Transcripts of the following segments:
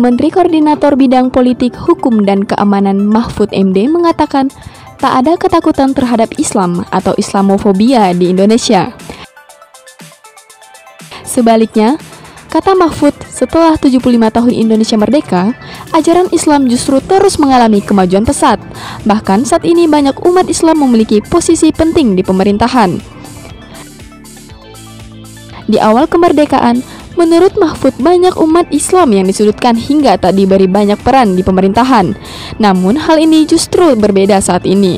Menteri Koordinator Bidang Politik, Hukum, dan Keamanan Mahfud MD mengatakan tak ada ketakutan terhadap Islam atau Islamofobia di Indonesia. Sebaliknya, kata Mahfud, setelah 75 tahun Indonesia merdeka, ajaran Islam justru terus mengalami kemajuan pesat. Bahkan saat ini banyak umat Islam memiliki posisi penting di pemerintahan. Di awal kemerdekaan, menurut Mahfud banyak umat Islam yang disudutkan hingga tak diberi banyak peran di pemerintahan. Namun hal ini justru berbeda saat ini.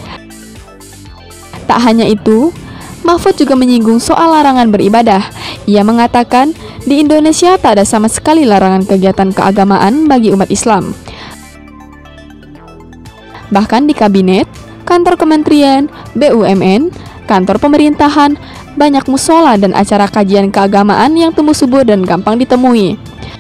Tak hanya itu, Mahfud juga menyinggung soal larangan beribadah. Ia mengatakan di Indonesia tak ada sama sekali larangan kegiatan keagamaan bagi umat Islam. Bahkan di kabinet, kantor kementerian, BUMN, kantor pemerintahan, banyak musola dan acara kajian keagamaan yang tumbuh subur dan gampang ditemui.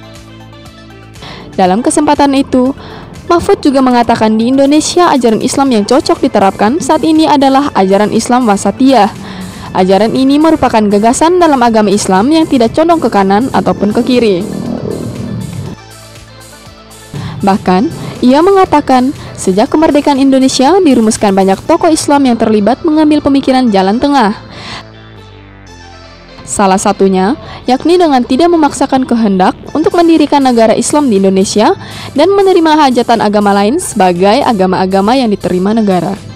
Dalam kesempatan itu, Mahfud juga mengatakan di Indonesia ajaran Islam yang cocok diterapkan saat ini adalah ajaran Islam wasatiyah. Ajaran ini merupakan gagasan dalam agama Islam yang tidak condong ke kanan ataupun ke kiri. Bahkan, ia mengatakan sejak kemerdekaan Indonesia dirumuskan banyak tokoh Islam yang terlibat mengambil pemikiran jalan tengah. Salah satunya, yakni dengan tidak memaksakan kehendak untuk mendirikan negara Islam di Indonesia dan menerima hajatan agama lain sebagai agama-agama yang diterima negara.